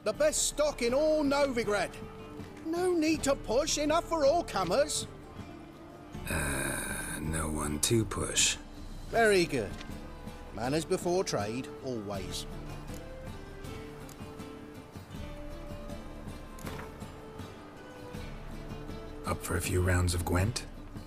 The best stock in all Novigrad. No need to push, enough for all comers. No one to push. Very good. Manners before trade, always. Up for a few rounds of Gwent?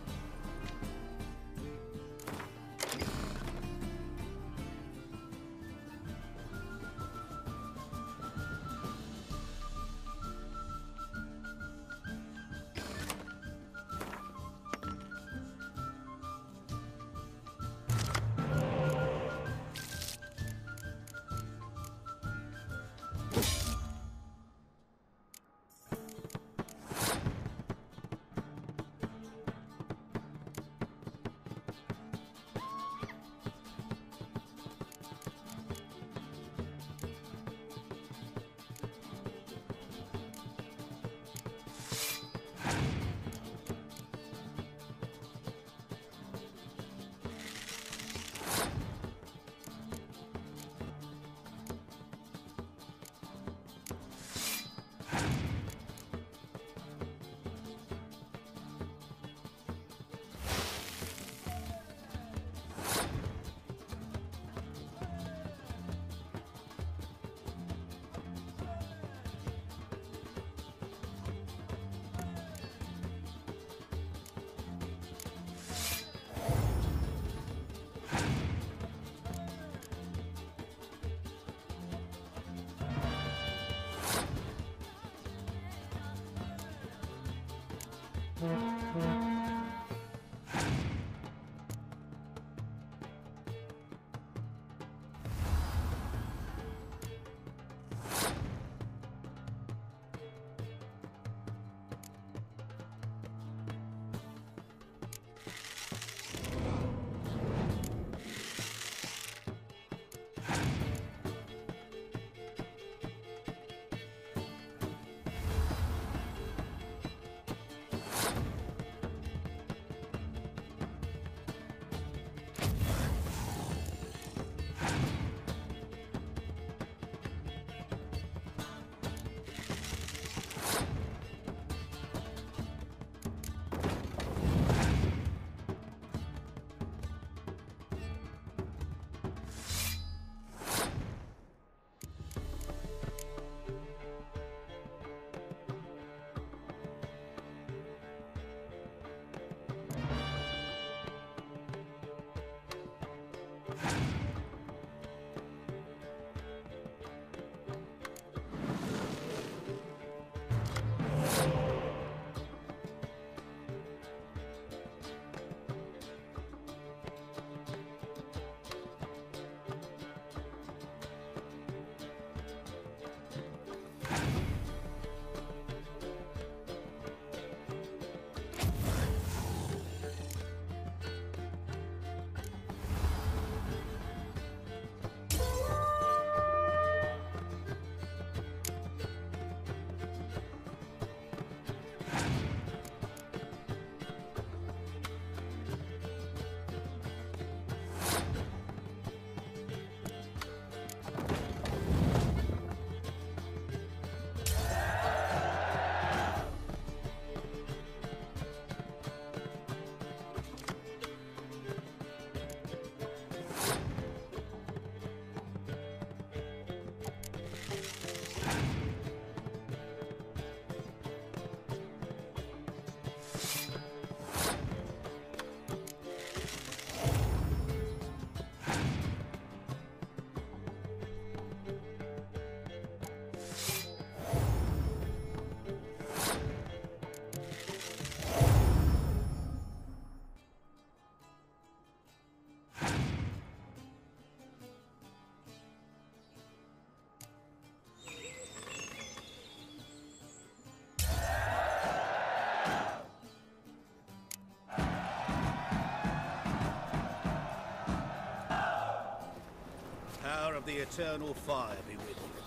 of the eternal fire be with you.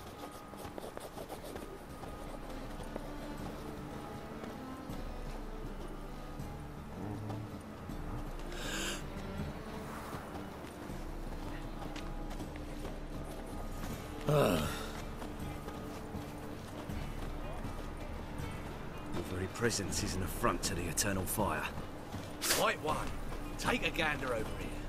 Your very presence is an affront to the eternal fire. White one, take a gander over here.